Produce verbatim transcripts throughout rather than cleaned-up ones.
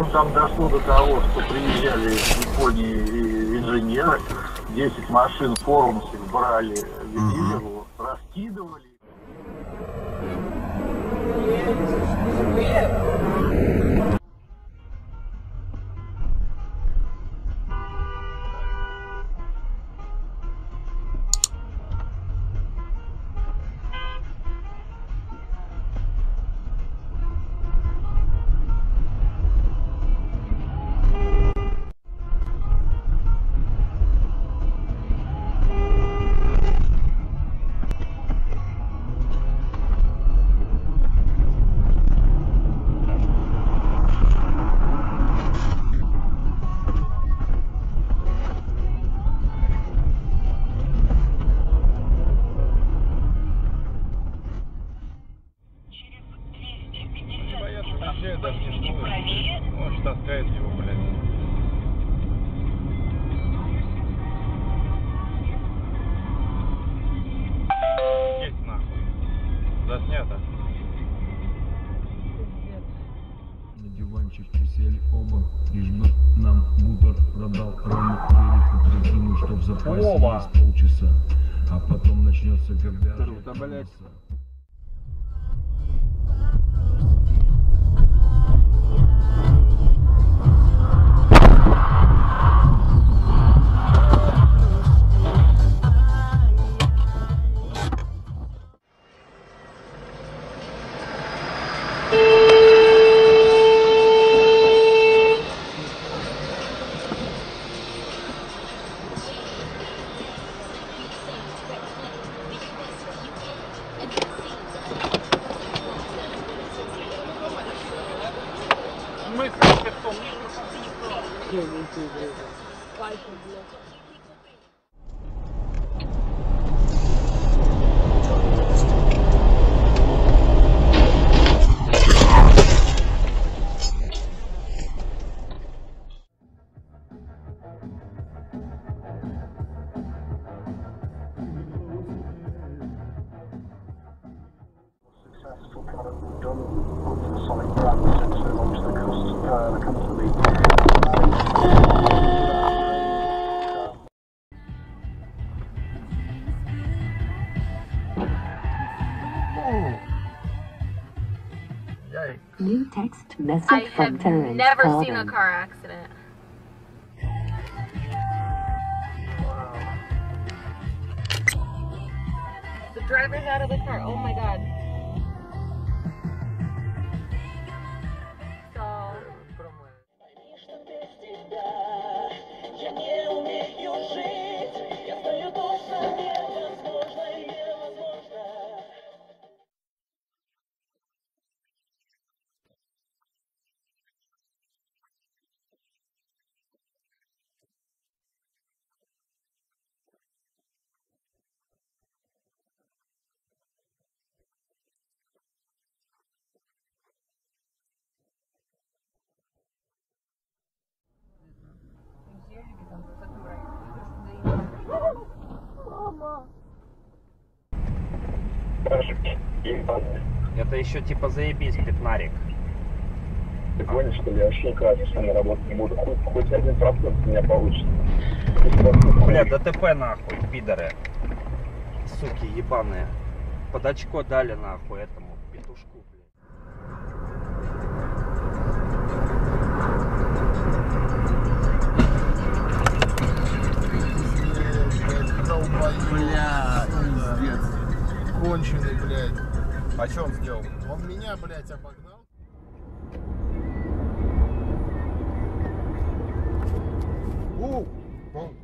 там дошло до того, что приезжали из Японии инженеры, десять машин форумсов брали в Виллеру, раскидывали. Даже не правее. Может, таскает его, блядь. Есть нахуй. Заснято. На диванчик присели оба, лишь бы нам бутер продал рому верит, прикинул, что в запасе есть полчаса, а потом начнется говяжья. Мы как потом. Successful product we've done, put some solid brands into amongst the customer, the company. New text message I from have Terrence never Calvin. seen a car accident. The driver's out of the car. Oh my god. Это еще типа заебись, пятнарик. Ты понял, что я вообще никогда с вами работать не буду. Хоть, хоть один процент у меня получится. Бля, ДТП нахуй, пидоры. Суки ебаные. Под очко дали нахуй этому петушку, блядь. Бля, пиздец. Конченый, блядь. А что он сделал? Он меня, блядь, обогнал. У, пол.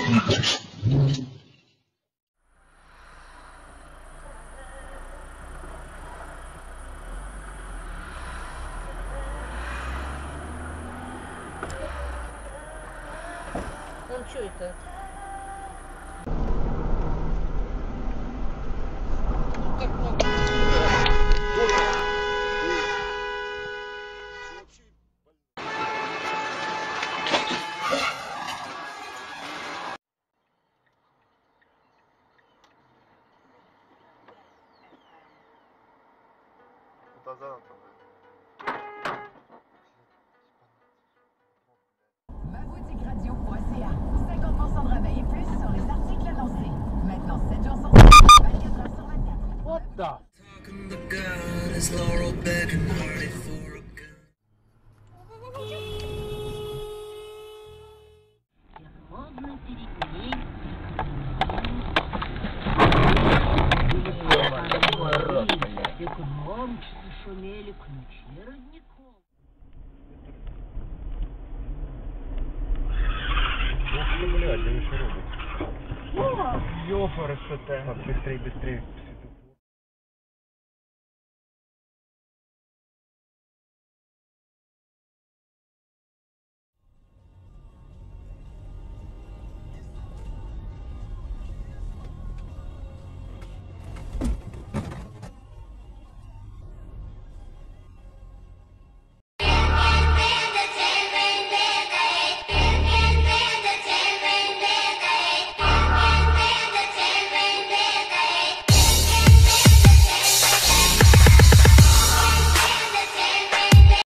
Ну что это? ma boutique radio point c a. cinquante pour cent de rabais et plus sur les articles annoncés. Maintenant, sept jours sur sept, vingt-quatre heures sur vingt-quatre. What the? Громче зашумели ключи родников. Ох ты, блядь, да вы что робите? Ёпарасоте. Так, быстрей, быстрей.